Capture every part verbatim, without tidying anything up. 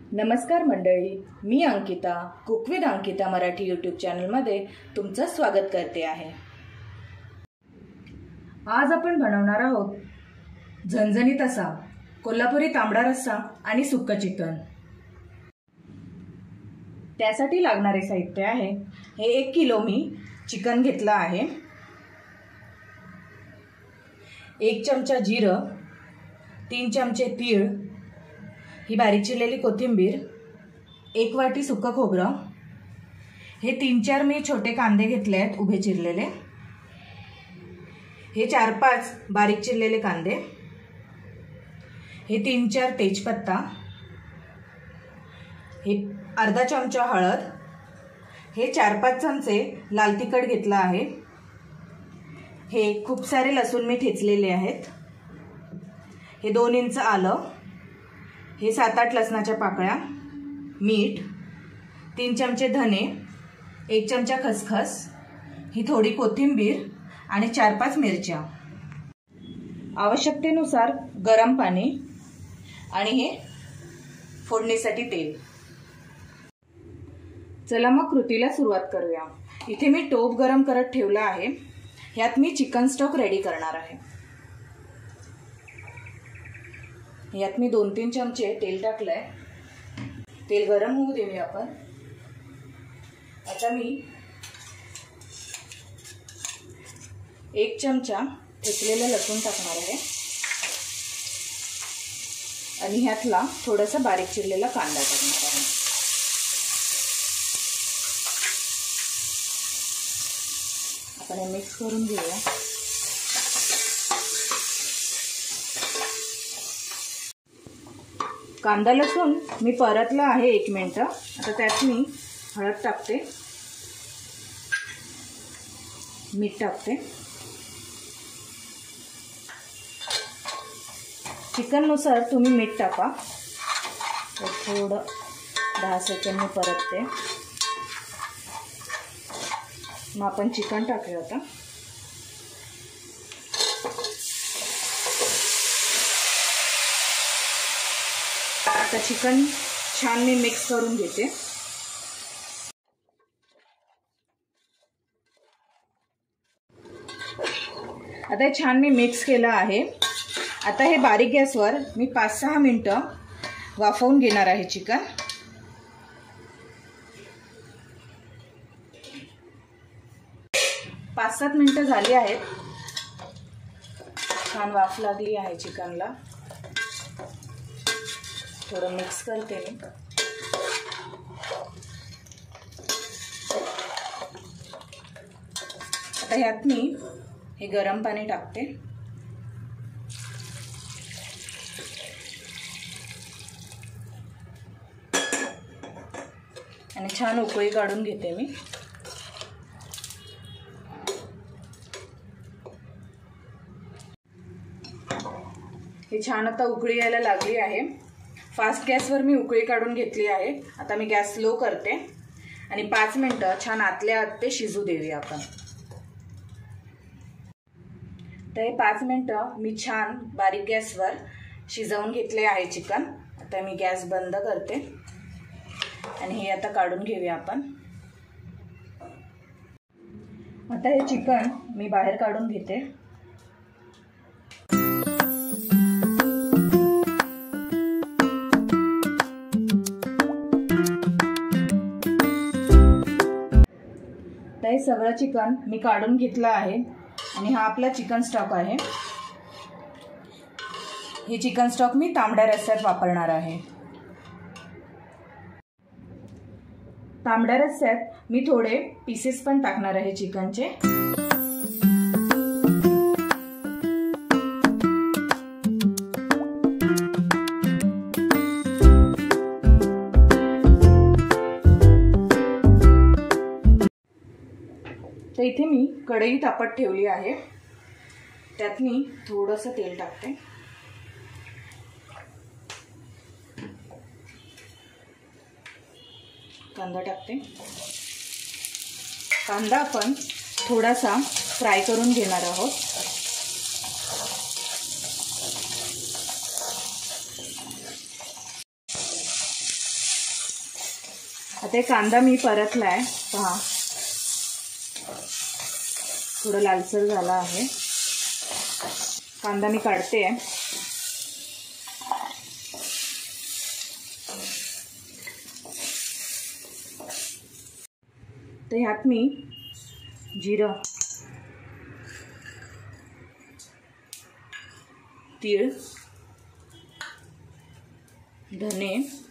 नमस्कार मंडळी, मी Ankita cook with Ankita Marathi YouTube चॅनलमध्ये तुमचं स्वागत करते आहे। आज आपण बनवणार आहोत झणझणीत असा कोल्हापुरी तांबडा रस्सा आणि सुक्क चिकन। त्यासाठी लागणारे साहित्य आहे हे एक किलो मी चिकन घेतलं आहे, एक चमचा जिरं, तीन चमचे तीळ, ही बारीक चिरलेली कोथिंबीर, एक वाटी सुक्क खोबरं, हे तीन चार मी छोटे कांदे घेतले आहेत उभे चिरलेले, हे चार पाच बारीक चिरलेले कांदे, हे तीन चार तेजपत्ता, हे अर्धा चमचा हळद, हे चार पाच चमचे लाल तिखट घेतला आहे, हे खूप सारे लसूण मी ठेचलेले आहेत, हे दोन इंच आलं, हे सात आठ लसणाच्या पाकळ्या, मीठ, तीन चमचे धने, एक चमचा खसखस, ही थोडी कोथिंबीर आणि चार पाच मिरच्या, आवश्यकतेनुसार गरम पाणी आणि हे फोडणीसाठी तेल। चला मग कृतीला सुरुवात करूया। इथे मी टोप गरम करत ठेवला आहे, यात मी चिकन स्टॉक रेडी करणार आहे। यात मी दोन तीन चमचे तेल टाकलंय, तेल गरम होऊ देऊया आपण। आता मी एक चमचा ठेचलेलं लसूण टाकणार आहे आणि ह्यातला थोडासा बारीक चिरलेला कांदा टाकणार आहे। आपण हे मिक्स करून घेऊया। कांदा लसूण मी परतला आहे एक मिनिट। आता त्यात मी हळद टाकते, मीठ टाकते, चिकननुसार तुम्ही मीठ टाका। थोडं दहा सेकंद मी परतते, मग आपण चिकन टाकूया। आता आता चिकन छान मी मिक्स करून घेते। आता हे छान मी मिक्स केलं आहे। आता हे बारीक गॅसवर मी पाच सहा मिनिटं वाफवून घेणार आहे चिकन। पाच सात मिनिटं झाली आहेत, छान वाफ लागली आहे चिकनला। थोडं मिक्स करते मी। आता ह्यात मी हे गरम पाणी टाकते आणि छान उकळी काढून घेते मी। हे छान आता उकळी यायला लागली आहे। फास्ट गॅसवर मी उकळी काढून घेतली आहे। आता मी गॅस स्लो करते आणि पाच मिनिटं छान आतल्या आत ते शिजू देऊया आपण। तर हे पाच मिनिटं मी छान बारीक गॅसवर शिजवून घेतले आहे चिकन। आता मी गॅस बंद करते आणि हे आता काढून घेऊया आपण। आता हे चिकन मी बाहेर काढून घेते। हे सगळं चिकन मी काढून घेतलं आहे आणि हा आपला चिकन स्टॉक आहे। हे चिकन स्टॉक मी तांबड्या रस्स्यात वापरणार आहे। तांबड्या रस्स्यात मी थोडे पीसेस पण टाकणार आहे चिकनचे। तर इथे मी कढई तापत ठेवली आहे, त्यात मी थोडंसं तेल टाकते, कांदा टाकते। कांदा आपण थोडासा फ्राय करून घेणार आहोत। आता कांदा मी परतलाय, पहा थोडं लालसर झाला आहे. कांदा मी काढते. तर ह्यात मी जिरं, तीळ, धने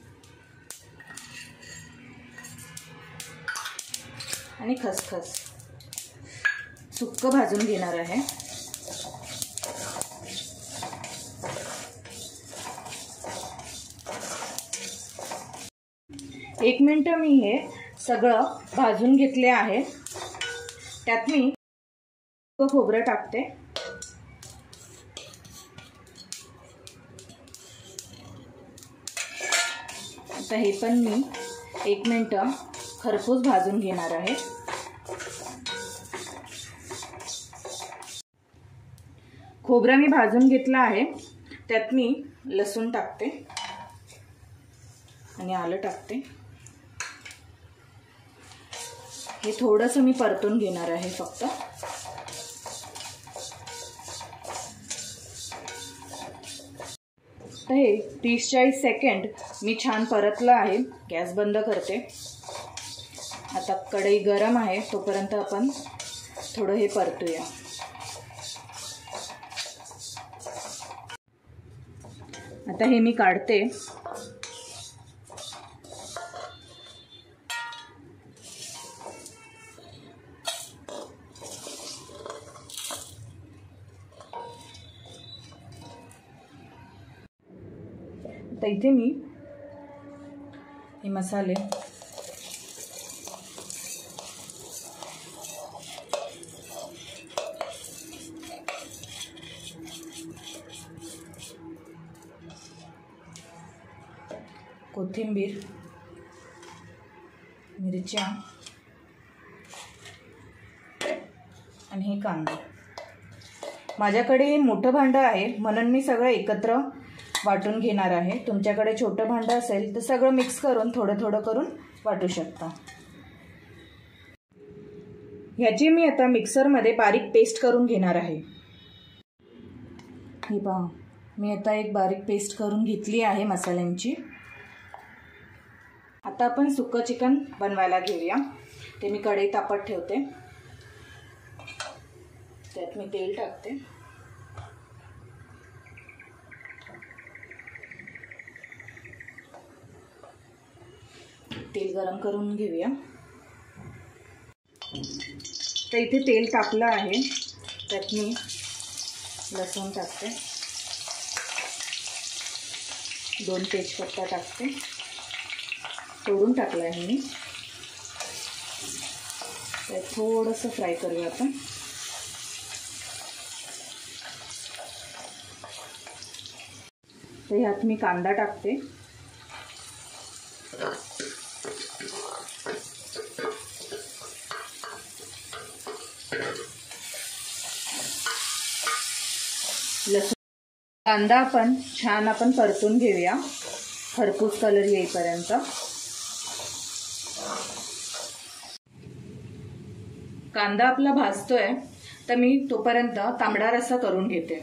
आणि खसखस सुक्क भाजून घेणार आहे. एक मिनिट मी हे सगळं भाजून घेतले आहे. त्यात मी खोबरं टाकते. आता हे पण मी एक मिनिट खरपूस भाजून घेणार आहे. खोबरं मी भाजून घेतलं आहे. त्यात मी लसूण टाकते आणि आलं टाकते. हे थोडंसं मी परतून घेणार आहे फक्त. तर हे तीस चाळीस सेकंड मी छान परतलं आहे. गॅस बंद करते. आता कढई गरम आहे, तोपर्यंत आपण थोडं हे परतूया. आता हे मी काढते. आता इथे मी हे मसाले कोथिंबीर, मिरच्या आणि हे कांदा. माझ्याकडे मोठं भांडं आहे म्हणून मी सगळं एकत्र वाटून घेणार आहे. तुमच्याकडे छोटं भांडं असेल तर सगळं मिक्स करून थोडं थोडं करून वाटू शकता. ह्याची मी आता मिक्सरमध्ये बारीक पेस्ट करून घेणार आहे. हे पहा, मी आता एक बारीक पेस्ट करून घेतली आहे मसाल्यांची. आता आपण सुक्कं चिकन बनवायला घेऊया. ते मी कढई तापत ठेवते. त्यात मी तेल टाकते. तेल गरम करून घेऊया. तर इथे तेल तापलं आहे. त्यात मी लसूण टाकते, दोन तेजपत्ता टाकते, तोडून टाकलं आहे मी. त्यात थोडंसं फ्राय करूया आपण. तर ह्यात मी कांदा टाकते. लसूण कांदा आपण छान आपण परतून घेऊया खरपूस कलर येईपर्यंत. कांदा आपला भाजतोय तर मी तोपर्यंत तांबडा रस्सा करून घेते.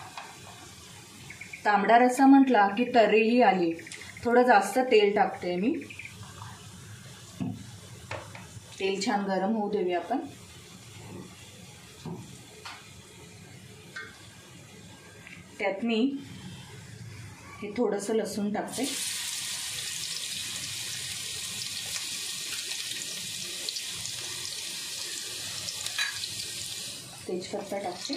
तांबडा रस्सा म्हटला की तर्रीही आली. थोडं जास्त तेल टाकते मी. तेल छान गरम होऊ देऊया आपण. त्यात मी हे थोडंसं लसूण टाकते. तेजपत्ता टाकते.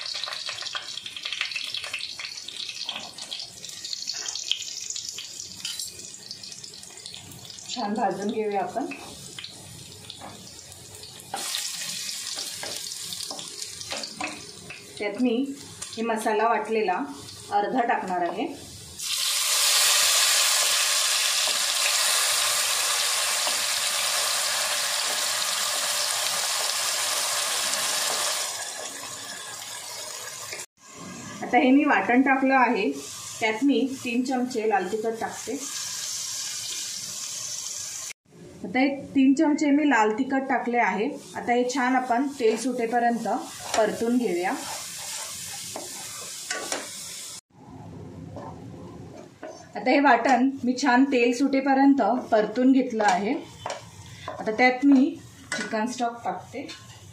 छान भाजून घेऊया आपण. त्यात मी हे मसाला वाटलेला अर्धा टाकणार आहे. आता हे मी वाटण टाकलं आहे. त्यात मी तीन चमचे लाल तिखट टाकते. आता हे तीन चमचे मी लाल तिखट टाकले आहे। आता हे छान आपण तेल सुटेपर्यंत परतून घेऊया। आता हे वाटण मी छान तेल सुटेपर्यंत परतून घेतलं आहे। आता त्यात मी चिकन स्टॉक टाकते।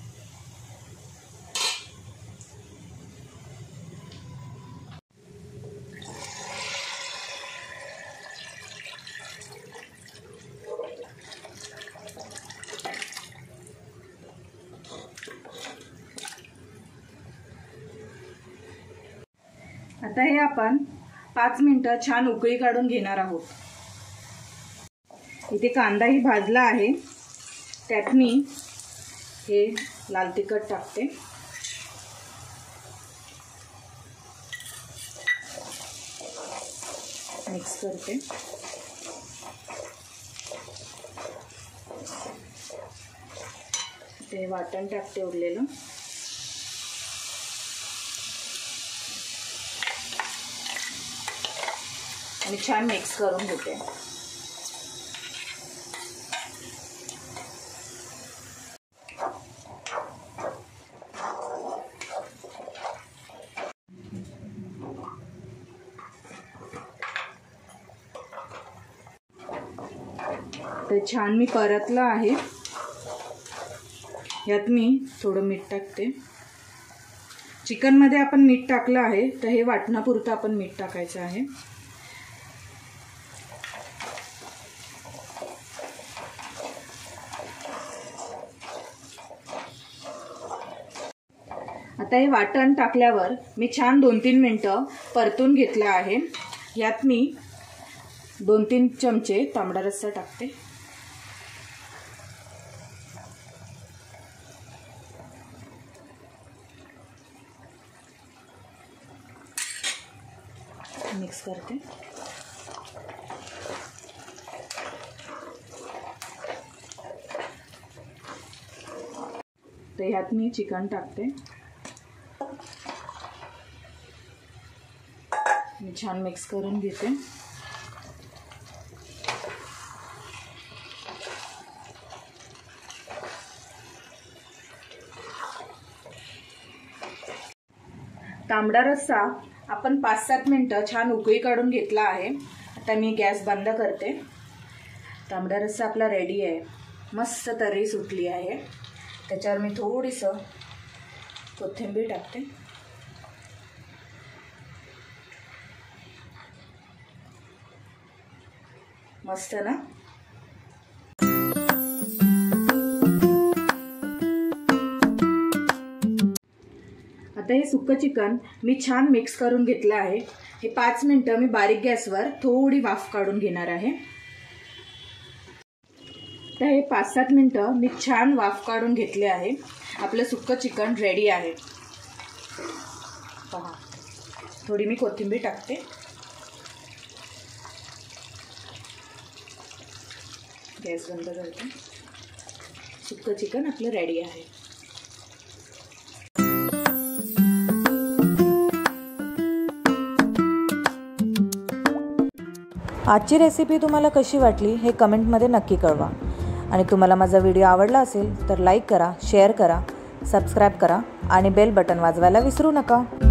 आता हे आपण पाच मिनिटं छान उकळी काढून घेणार आहोत। इथे कांदाही भाजला आहे, त्यात मी हे लाल तिखट टाकते। मिक्स करते। ते वाटण टाकते उरलेलं। आणि छान मिक्स करून घेते। तर छान मी परतलं आहे। यात मी थोडं मीठ टाकते। चिकन मध्ये आपण मीठ टाकलं आहे, तर हे वाटणापुरतं आपण मीठ टाकायचं आहे। आता हे वाटण टाकल्यावर मी छान दोन तीन मिनिटं परतून घेतलं आहे। यात मी दोन तीन चमचे तांबडा रस्सा टाकते। मिक्स करते। तर यात मी चिकन टाकते। मी छान मिक्स करून घेते। तांबडा रस्सा आपण पाच सात मिनिटं छान उकळी काढून घेतला आहे। आता मी गॅस बंद करते। तांबडा रस्सा आपला रेडी आहे। मस्त तर्री सुटली आहे। त्याच्यावर मी थोडीसं कोथिंबीर टाकते। मस्त ना। आता हे सुक्क चिकन मी छान मिक्स करून घेतलं आहे। हे पाच मिनिटं मी बारीक गॅसवर थोडी वाफ काढून घेणार आहे। तर हे पाच सात मिनिटं मी छान वाफ काढून घेतले आहे। आपलं सुक्क चिकन रेडी आहे। पहा, थोडी मी कोथिंबीर टाकते। गॅस बंद करते। सुक्क चिकन आपलं रेडी आहे। आजची रेसिपी तुम्हाला कशी वाटली हे कमेंटमध्ये नक्की कळवा। आणि तुम्हाला माझा व्हिडिओ आवडला असेल तर लाईक करा, शेअर करा, सबस्क्राईब करा आणि बेल बटन वाजवायला विसरू नका।